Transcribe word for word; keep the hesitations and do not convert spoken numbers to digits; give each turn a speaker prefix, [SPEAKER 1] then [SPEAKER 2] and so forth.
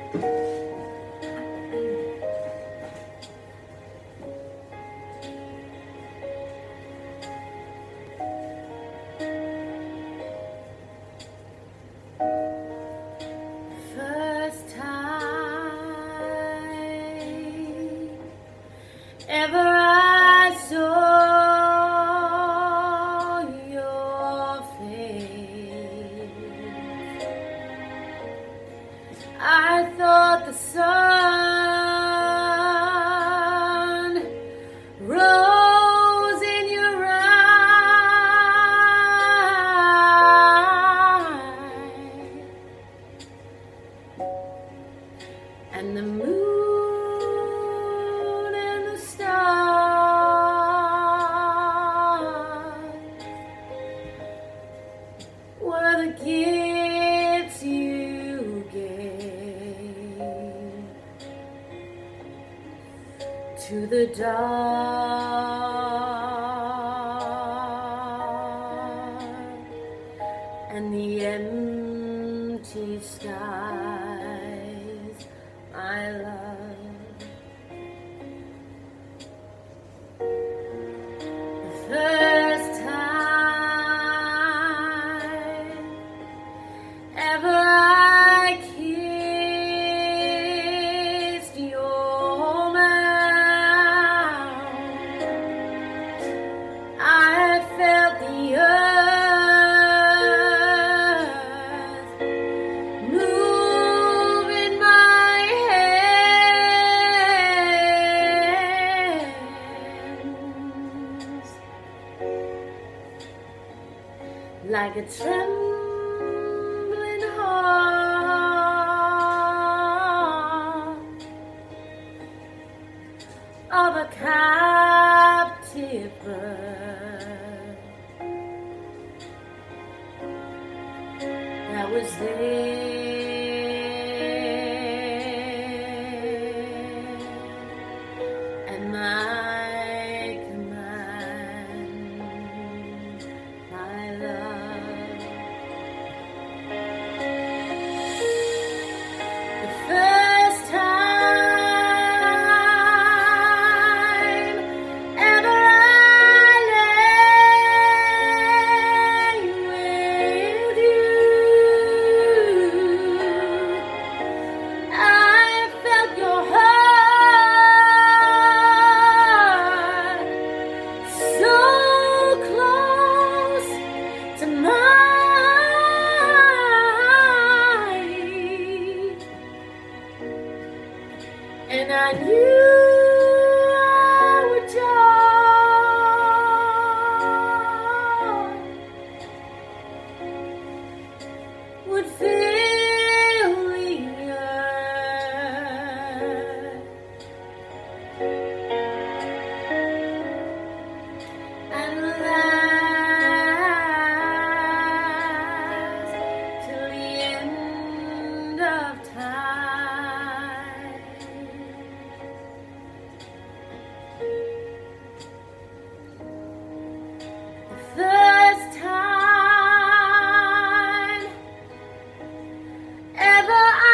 [SPEAKER 1] First time ever I saw your face, I thought the sun rose in your eyes, and the moon and the stars were the gifts you gave to the dark and the empty skies, my love. The first time ever I kissed your mouth, I felt the earth move in my hands, like a trembling heart of a captive bird that was there at my command, my love. The first time ever I lay with you, I felt your heart so close to mine, and I knew our joy would fill the earth, and last till the end of time. The first time ever